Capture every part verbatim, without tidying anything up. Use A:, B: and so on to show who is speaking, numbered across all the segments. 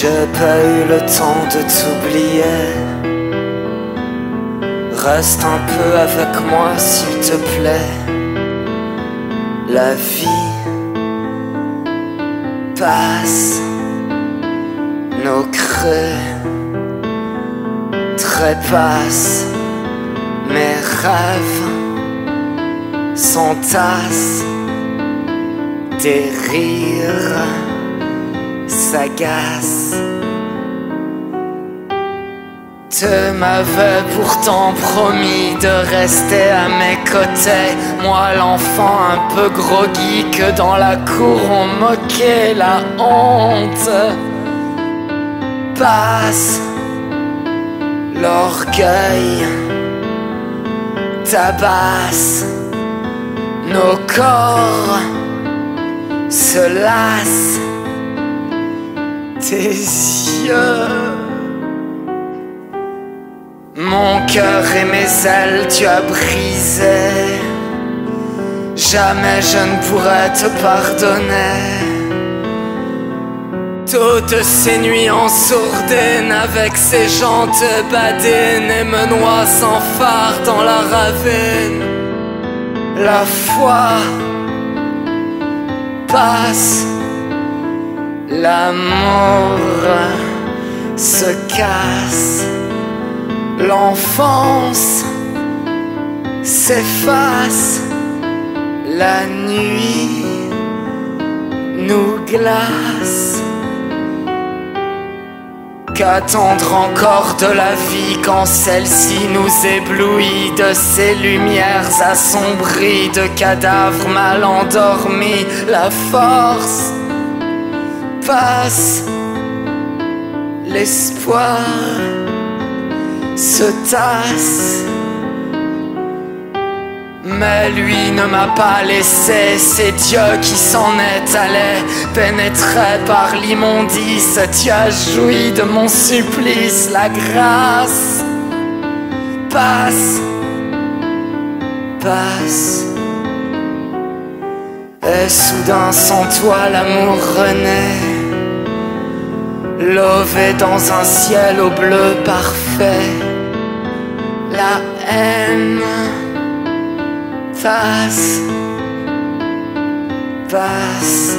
A: J'ai pas eu le temps de t'oublier. Reste un peu avec moi s'il te plaît. La vie passe, nos creux trépassent, mes rêves s'entassent, des rires s'agacent. Tu m'avais pourtant promis de rester à mes côtés, moi l'enfant un peu groggy que dans la cour on moquait. La honte passe, l'orgueil tabasse, nos corps se lassent, tes yeux. Mon cœur et mes ailes tu as brisé. Jamais je ne pourrais te pardonner. Toutes ces nuits en sourdine avec ces gens te badinent et me noient sans phare dans la ravine. La foi passe, l'amour se casse, l'enfance s'efface, la nuit nous glace. Qu'attendre encore de la vie quand celle-ci nous éblouit de ses lumières assombries, de cadavres mal endormis? La force passe, l'espoir se tasse, mais lui ne m'a pas laissé. C'est Dieu qui s'en est allé, pénétré par l'immondice. Tu as joui de mon supplice. La grâce passe, passe, et soudain sans toi l'amour renaît, lové dans un ciel au bleu parfait. La haine passe, passe,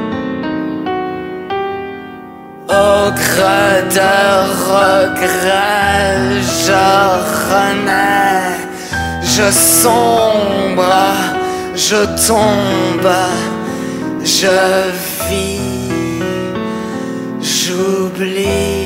A: au creux de regret je renais, je sombre, je tombe, je vis, j'oublie.